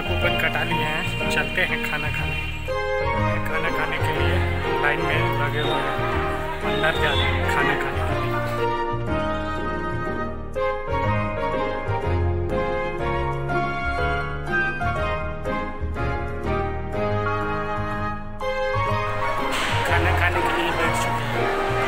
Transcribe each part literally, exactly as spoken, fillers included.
का कूपन कटा लिए हैं, चलते हैं खाना खाने। खाना खाने के लिए लाइन में लगे हुए हैं, अंदर जा रहे हैं खाना खाने के लिए। खाना खाने के लिए बैठ चुके हैं।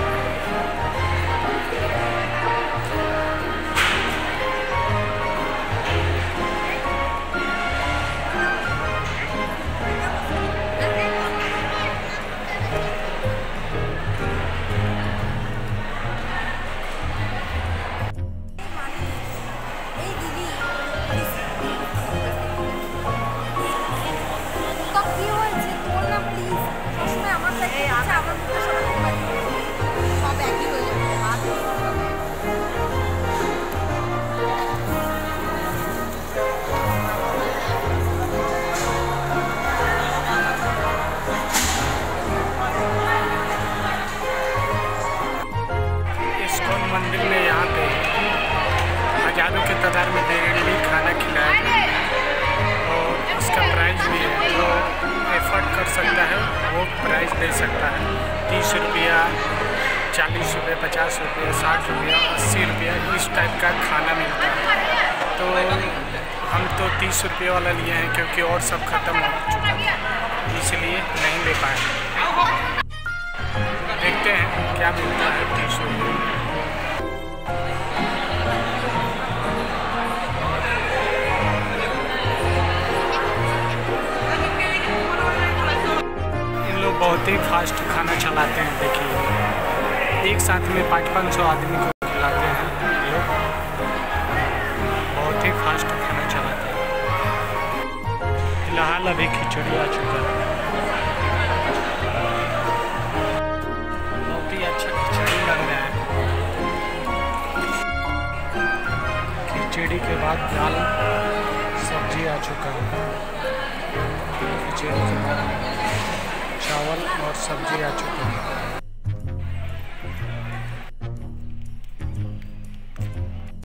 मंदिर में यहाँ पे हजारों की तादाद में डेली खाना खिलाया जाता है और उसका प्राइस भी है, जो एफर्ट कर सकता है वो प्राइस दे सकता है। तीस रुपया, चालीस रुपये, पचास रुपये, साठ रुपया, अस्सी रुपया इस टाइप का खाना मिलता है। तो हम तो तीस रुपये वाला लिए हैं क्योंकि और सब ख़त्म हो चुका है, इसलिए नहीं ले पाए। देखते हैं क्या मिलता है तीस रुपये। बहुत ही फास्ट खाना चलाते हैं, देखिए एक साथ में पाँच पाँच सौ आदमी को खिलाते हैं लोग, बहुत ही फास्ट खाना चलाते हैं। फिलहाल अभी खिचड़ी आ चुका है, बहुत ही अच्छा खिचड़ी लग रहा है। खिचड़ी के बाद दाल सब्जी आ चुका है, खिचड़ी के बाद चावल और सब्जी आ चुकी है।